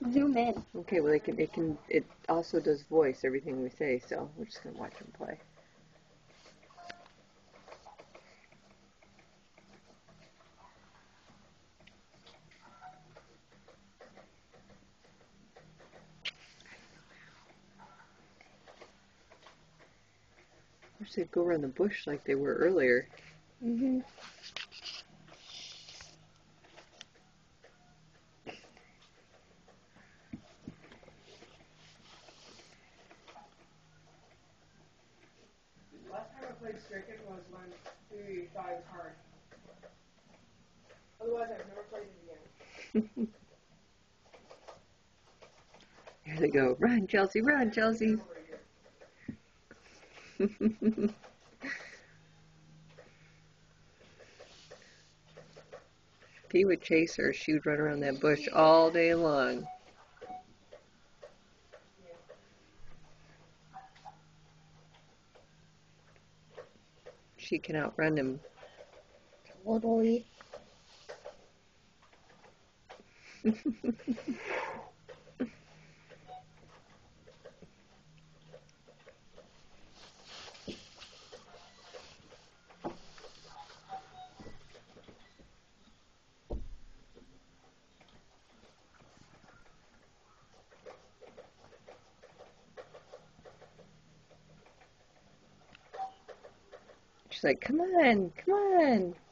Zoom in. Okay, well it also does voice everything we say, so we're just gonna watch him play. I wish they'd go around the bush like they were earlier. Mhm. Last time I played Stricken was when we died hard. Otherwise, I've never played it again. Here they go. Run, Chelsea, run, Chelsea. If he would chase her, she would run around that bush all day long. She can outrun him. Totally. She's like, come on, come on.